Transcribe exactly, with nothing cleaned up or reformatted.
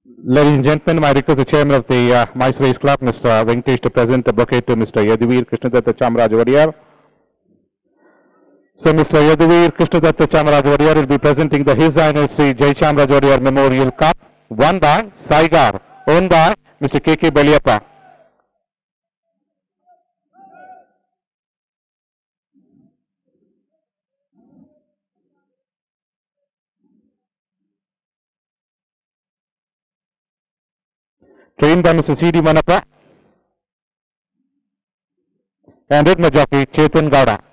Ladies and gentlemen, I request the chairman of the uh, Mysore Race Club, Mister Venkatesh, to present a bouquet to Mister Jayachamaraja Wadiyar. So Mister Jayachamaraja Wadiyar will be presenting the His Highness Sri Jayachamaraja Wadiyar Memorial Cup, won by Saigar, owned by Mister K K Beliappa. Trained by Mister C D Monappa and ridden by jockey Chethan Gowda.